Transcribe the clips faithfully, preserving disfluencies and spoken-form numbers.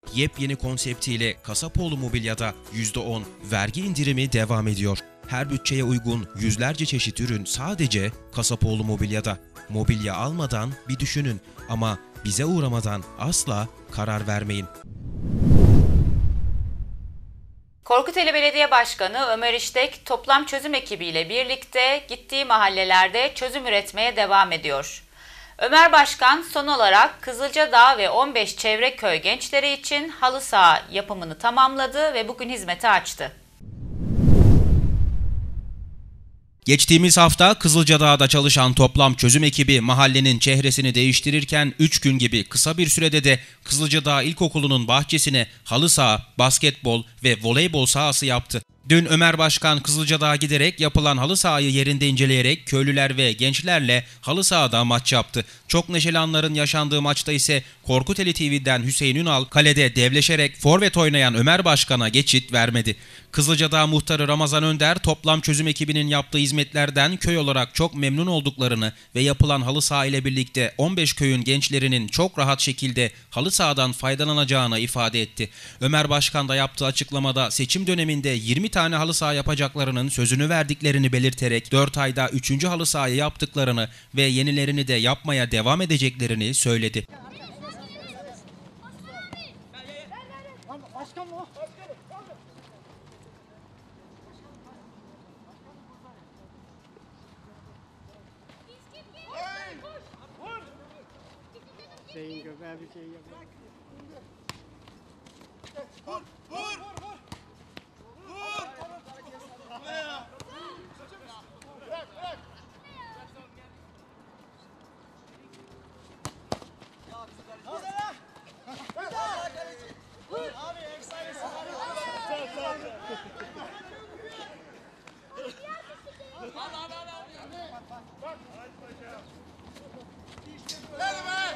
yepyeni konseptiyle Kasapoğlu Mobilya'da yüzde on vergi indirimi devam ediyor. Her bütçeye uygun yüzlerce çeşit ürün sadece Kasapoğlu Mobilya'da. Mobilya almadan bir düşünün ama bize uğramadan asla karar vermeyin. Korkuteli Belediye Başkanı Ömer İştek, toplam çözüm ekibiyle birlikte gittiği mahallelerde çözüm üretmeye devam ediyor. Ömer Başkan son olarak Kızılcadağ ve on beş çevre köy gençleri için halı saha yapımını tamamladı ve bugün hizmete açtı. Geçtiğimiz hafta Kızılcadağ'da çalışan toplam çözüm ekibi mahallenin çehresini değiştirirken üç gün gibi kısa bir sürede de Kızılcadağ İlkokulu'nun bahçesine halı saha, basketbol ve voleybol sahası yaptı. Dün Ömer Başkan Kızılcadağ'a giderek yapılan halı sahayı yerinde inceleyerek köylüler ve gençlerle halı sahada maç yaptı. Çok neşeli anların yaşandığı maçta ise Korkuteli T V'den Hüseyin Ünal kalede devleşerek forvet oynayan Ömer Başkan'a geçit vermedi. Kızılcadağ muhtarı Ramazan Önder toplam çözüm ekibinin yaptığı hizmetlerden köy olarak çok memnun olduklarını ve yapılan halı saha ile birlikte on beş köyün gençlerinin çok rahat şekilde halı sahadan faydalanacağını ifade etti. Ömer Başkan da yaptığı açıklamada seçim döneminde yirmi tane halı saha yapacaklarının sözünü verdiklerini belirterek dört ayda üçüncü halı sahayı yaptıklarını ve yenilerini de yapmaya devam edeceklerini söyledi. Şeyin göbeği bir şey yok. Vur! Vur! Vur! Vur! Bırak! Bırak! Vur! Abi efsanesi. Al al al al. Bak. Hadi be!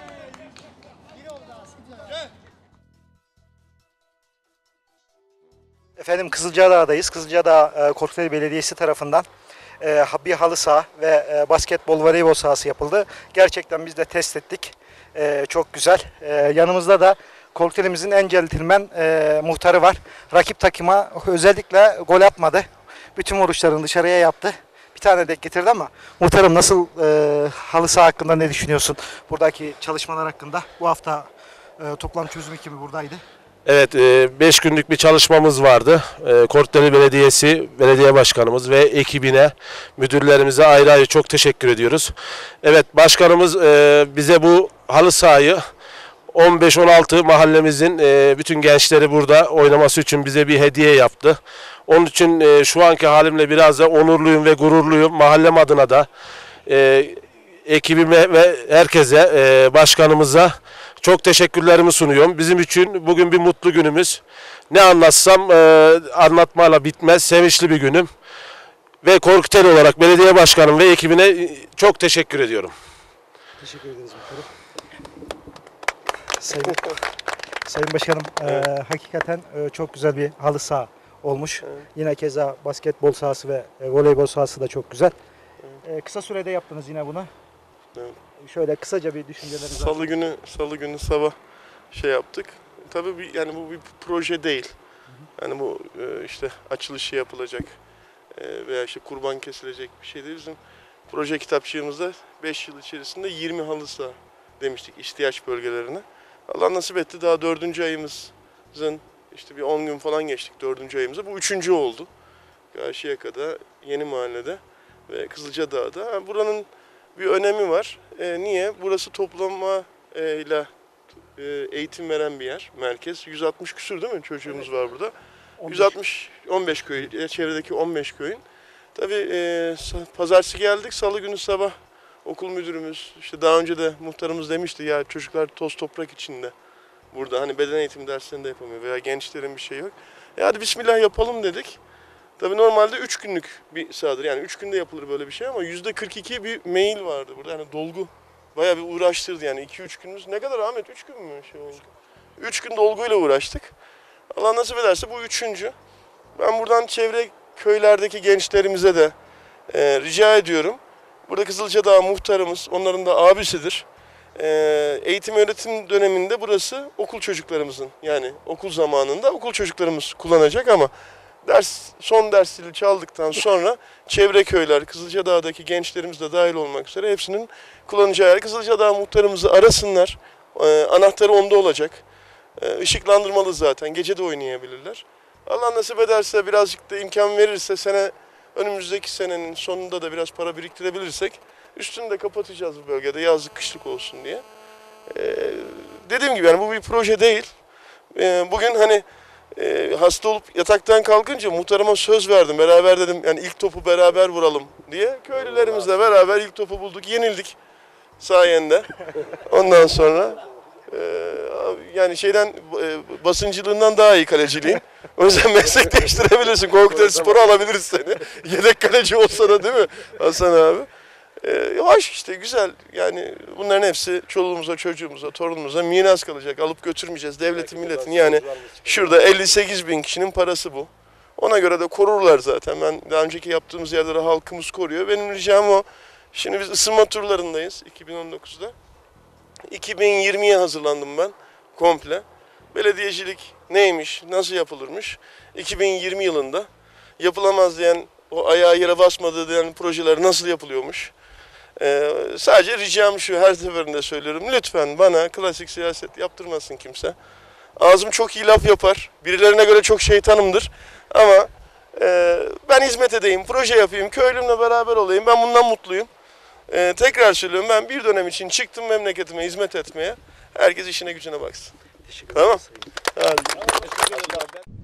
Efendim Kızılcadağ'dayız. Kızılcadağ e, Korkuteli Belediyesi tarafından e, bir halı saha ve e, basketbol, voleybol sahası yapıldı. Gerçekten biz de test ettik. E, çok güzel. E, yanımızda da Korkuteli'mizin en centilmen e, muhtarı var. Rakip takıma özellikle gol atmadı. Bütün vuruşlarını dışarıya yaptı. Bir tane de getirdi ama muhtarım nasıl e, halı saha hakkında ne düşünüyorsun? Buradaki çalışmalar hakkında. Bu hafta e, toplam çözüm ekibi buradaydı. Evet, beş günlük bir çalışmamız vardı. Korkuteli Belediyesi, belediye başkanımız ve ekibine, müdürlerimize ayrı ayrı çok teşekkür ediyoruz. Evet, başkanımız bize bu halı sahayı on beş on altı mahallemizin bütün gençleri burada oynaması için bize bir hediye yaptı. Onun için şu anki halimle biraz da onurluyum ve gururluyum. Mahallem adına da ekibime ve herkese, başkanımıza çok teşekkürlerimi sunuyorum. Bizim için bugün bir mutlu günümüz. Ne anlatsam e, anlatmayla bitmez. Sevinçli bir günüm. Ve Korkuteli olarak belediye başkanım ve ekibine çok teşekkür ediyorum. Teşekkür ederiz muhtarım. Sayın, Sayın Başkanım, evet. e, hakikaten e, çok güzel bir halı saha olmuş. Evet. Yine keza basketbol sahası ve e, voleybol sahası da çok güzel. Evet. E, kısa sürede yaptınız yine bunu. Evet. Şöyle kısaca bir düşünceleriniz var. Salı günü, salı günü sabah şey yaptık. Tabii bir, yani bu bir proje değil. Yani bu işte açılışı yapılacak veya işte kurban kesilecek bir şey değil. Bizim proje kitapçığımızda beş yıl içerisinde yirmi halı saha demiştik ihtiyaç bölgelerine. Allah nasip etti, daha dördüncü ayımızın işte bir on gün falan geçtik dördüncü ayımıza. Bu üçüncü oldu. Karşıyaka'da, Yeni Mahalle'de ve Kızılcadağ'da. Yani buranın bir önemi var. E, niye? Burası toplama e, ile e, eğitim veren bir yer, merkez. yüz altmış küsür değil mi çocuğumuz var burada? on beş. yüz altmış, on beş köy, e, çevredeki on beş köyün. Tabii e, pazartesi geldik, salı günü sabah okul müdürümüz, işte daha önce de muhtarımız demişti ya çocuklar toz toprak içinde. Burada hani beden eğitimi derslerinde yapamıyor veya gençlerin bir şey yok. E hadi bismillah yapalım dedik. Tabii normalde üç günlük bir sahadır. Yani üç günde yapılır böyle bir şey ama yüzde kırk iki bir mail vardı burada. Yani dolgu bayağı bir uğraştırdı yani iki üç günümüz. Ne kadar Ahmet? üç gün mü şey oldu? üç gün dolguyla uğraştık. Allah nasip ederse bu üçüncü. Ben buradan çevre köylerdeki gençlerimize de e, rica ediyorum. Burada Kızılcadağ muhtarımız, onların da abisidir. Ee, eğitim öğretim döneminde burası okul çocuklarımızın, yani okul zamanında okul çocuklarımız kullanacak ama ders son ders zili çaldıktan sonra çevre köyler, Kızılcadağ'daki gençlerimiz de dahil olmak üzere hepsinin kullanacağı yer. Kızılcadağ muhtarımızı arasınlar. Ee, anahtarı onda olacak. Ee, ışıklandırmalı zaten. Gece de oynayabilirler. Allah nasip ederse, birazcık da imkan verirse, sene önümüzdeki senenin sonunda da biraz para biriktirebilirsek üstünü de kapatacağız bu bölgede, yazlık kışlık olsun diye. Ee, dediğim gibi yani bu bir proje değil. Ee, bugün hani e, hasta olup yataktan kalkınca muhtarıma söz verdim. Beraber dedim yani ilk topu beraber vuralım diye. Köylülerimizle beraber ilk topu bulduk, yenildik sayende. Ondan sonra e, yani şeyden e, basıncılığından daha iyi kaleciliğim. O yüzden meslek değiştirebilirsin. Korkuteli Spor'u alabiliriz seni. Yedek kaleci olsa da, değil mi Hasan abi? Ee, hoş işte, güzel. Yani bunların hepsi çoluğumuza, çocuğumuza, torunumuza miras kalacak. Alıp götürmeyeceğiz. Devletin, milletin, yani şurada elli sekiz bin kişinin parası bu. Ona göre de korurlar zaten. Ben daha önceki yaptığımız yerlere halkımız koruyor. Benim ricam o. Şimdi biz ısınma turlarındayız iki bin on dokuzda. iki bin yirmiye hazırlandım ben komple. Belediyecilik neymiş, nasıl yapılırmış? iki bin yirmi yılında yapılamaz diyen, o ayağı yere basmadığı diyen projeler nasıl yapılıyormuş? Ee, sadece ricam şu, her seferinde söylüyorum. Lütfen bana klasik siyaset yaptırmasın kimse. Ağzım çok iyi laf yapar. Birilerine göre çok şeytanımdır. Ama e, ben hizmet edeyim, proje yapayım, köylümle beraber olayım. Ben bundan mutluyum. Ee, tekrar söylüyorum, ben bir dönem için çıktım memleketime hizmet etmeye. Herkes işine gücüne baksın. Tamam. Hadi.